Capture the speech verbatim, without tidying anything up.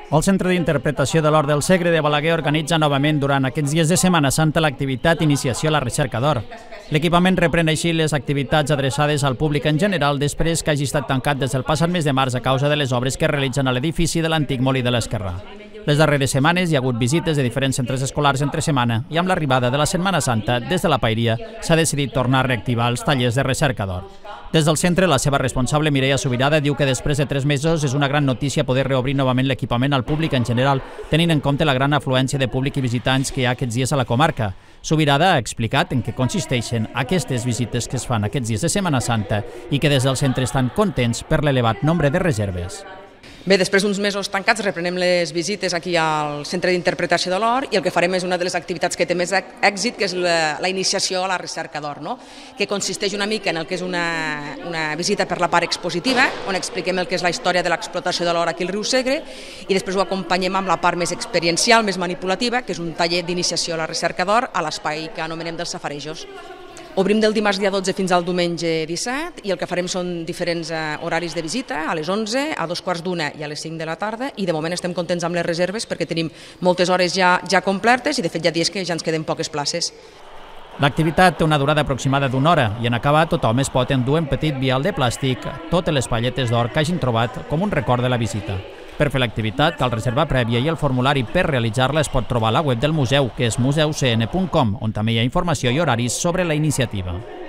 El Centre d'Interpretació de l'Hort del Segre de Balaguer organitza novament durant aquests dies de Setmana Santa l'activitat Iniciació a la Recerca d'Or. L'equipament reprèn així les activitats adreçades al públic en general després que hagi estat tancat des del passat mes de març a causa de les obres que es realitzen a l'edifici de l'antic Molí de l'Esquerrà. Les darreres setmanes hi ha hagut visites de diferents centres escolars entre setmana i amb l'arribada de la Setmana Santa, des de la Paeria, s'ha decidit tornar a reactivar els tallers de recerca d'or. Des del centre, la seva responsable, Mireia Subirada, diu que després de tres mesos és una gran notícia poder reobrir novament l'equipament al públic en general, tenint en compte la gran afluència de públic i visitants que hi ha aquests dies a la comarca. Subirada ha explicat en què consisteixen aquestes visites que es fan aquests dies de Setmana Santa i que des del centre estan contents per l'elevat nombre de reserves. Bé, després d'uns mesos tancats reprenem les visites aquí al Centre d'Interpretació de l'Hort i el que farem és una de les activitats que té més èxit, que és la, la iniciació a la recerca d'or, no? Que consisteix una mica en el que és una, una visita per la part expositiva, on expliquem el que és la història de l'explotació de l'or aquí al riu Segre, i després ho acompanyem amb la part més experiencial, més manipulativa, que és un taller d'iniciació a la recerca d'or a l'espai que anomenem dels safarejos. Obrim del dimarts dia dotze fins al diumenge disset i el que farem són diferents horaris de visita, a les onze, a dos quarts d'una i a les cinc de la tarda, i de moment estem contents amb les reserves perquè tenim moltes hores ja, ja complertes i de fet hi ha dies que ja ens queden poques places. L'activitat té una durada aproximada d'una hora i en acabar tothom es pot endur en petit vial de plàstic totes les palletes d'or que hagin trobat com un record de la visita. Per fer l'activitat cal reservar prèvia i el formulari per realitzar-la es pot trobar a la web del museu, que és museu c n punt com, on també hi ha informació i horaris sobre la iniciativa.